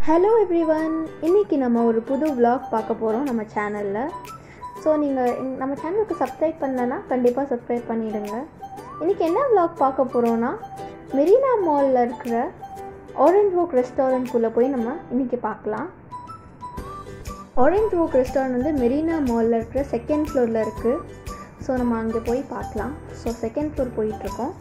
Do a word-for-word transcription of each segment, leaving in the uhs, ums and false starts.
Hello everyone, இன்றைக்கி நம்ம ஒரு புது விலாக் பார்க்க போகிறோம் நம்ம சேனலில். ஸோ நீங்கள் நம்ம சேனலுக்கு சப்ஸ்கிரைப் பண்ணலன்னா கண்டிப்பாக சப்ஸ்கிரைப் பண்ணிவிடுங்க. இன்றைக்கி என்ன விலாக் பார்க்க போகிறோன்னா, மெரினா மாலில் இருக்கிற ஆரஞ்ச் வோக் ரெஸ்டாரண்ட்குள்ளே போய் நம்ம இன்றைக்கி பார்க்கலாம். ஆரஞ்ச் வோக் ரெஸ்டாரண்ட் வந்து மெரினா மாலில் இருக்கிற செகண்ட் ஃப்ளோரில் இருக்குது. ஸோ நம்ம அங்கே போய் பார்க்கலாம். ஸோ செகண்ட் ஃப்ளோர் போயிட்டுருக்கோம்.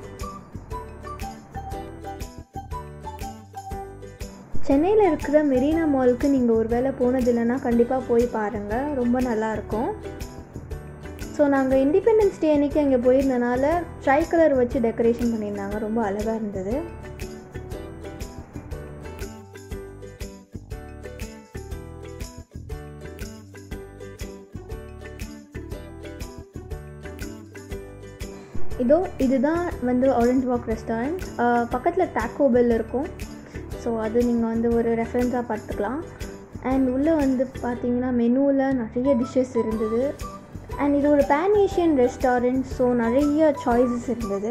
சென்னையில் இருக்கிற மெரினா மாலுக்கு நீங்கள் ஒரு வேளை போனது இல்லைன்னா கண்டிப்பாக போய் பாருங்கள், ரொம்ப நல்லாயிருக்கும். ஸோ நாங்கள் இண்டிபெண்டன்ஸ் டே அன்றைக்கி அங்கே போயிருந்தனால ட்ரை கலர் வச்சு டெக்கரேஷன் பண்ணியிருந்தாங்க, ரொம்ப அழகாக இருந்தது. இதோ இதுதான் வந்து ஆரஞ்ச் வாக் ரெஸ்டாரண்ட். பக்கத்தில் டாக்கோ பெல் இருக்கும். ஸோ அது நீங்கள் வந்து ஒரு ரெஃபரன்ஸாக பார்த்துக்கலாம். அண்ட் உள்ளே வந்து பார்த்தீங்கன்னா மெனுவில் நிறைய டிஷ்ஷஸ் இருந்தது. அண்ட் இது ஒரு பேன் ஏஷியன் ரெஸ்டாரண்ட். ஸோ நிறைய சாய்ஸஸ் இருந்தது.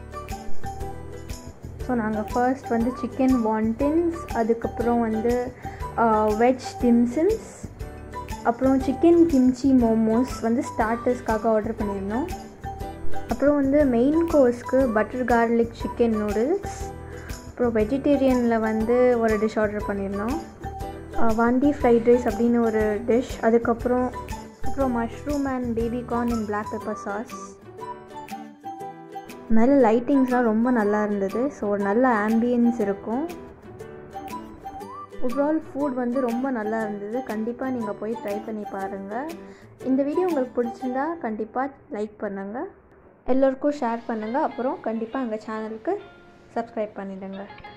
ஸோ நாங்கள் ஃபர்ஸ்ட் வந்து சிக்கன் வாண்டன்ஸ், அதுக்கப்புறம் வந்து வெஜ் டிம்சம்ஸ், அப்புறம் சிக்கன் கிம்ச்சி மோமோஸ் வந்து ஸ்டார்டர்ஸ்க்காக ஆர்டர் பண்ணியிருந்தோம். அப்புறம் வந்து மெயின் கோர்ஸ்க்கு பட்டர் கார்லிக் சிக்கன் நூடுல்ஸ், அப்புறம் வெஜிடேரியனில் வந்து ஒரு டிஷ் ஆர்டர் பண்ணியிருந்தோம், வாண்டி ஃப்ரைட் ரைஸ் அப்படின்னு ஒரு டிஷ், அதுக்கப்புறம் அப்புறம் mushroom and baby corn and black pepper sauce. மேலே லைட்டிங்ஸ்லாம் ரொம்ப நல்லா இருந்தது. ஸோ ஒரு நல்ல ஆம்பியன்ஸ் இருக்கும். ஓவரால் ஃபுட் வந்து ரொம்ப நல்லா இருந்தது. கண்டிப்பாக நீங்கள் போய் ட்ரை பண்ணி பாருங்கள். இந்த வீடியோ உங்களுக்கு பிடிச்சிருந்தா கண்டிப்பாக லைக் பண்ணுங்கள், எல்லோருக்கும் ஷேர் பண்ணுங்கள், அப்புறம் கண்டிப்பாக எங்கள் சேனலுக்கு சப்ஸ்கிரைப் பண்ணிவிடுங்க.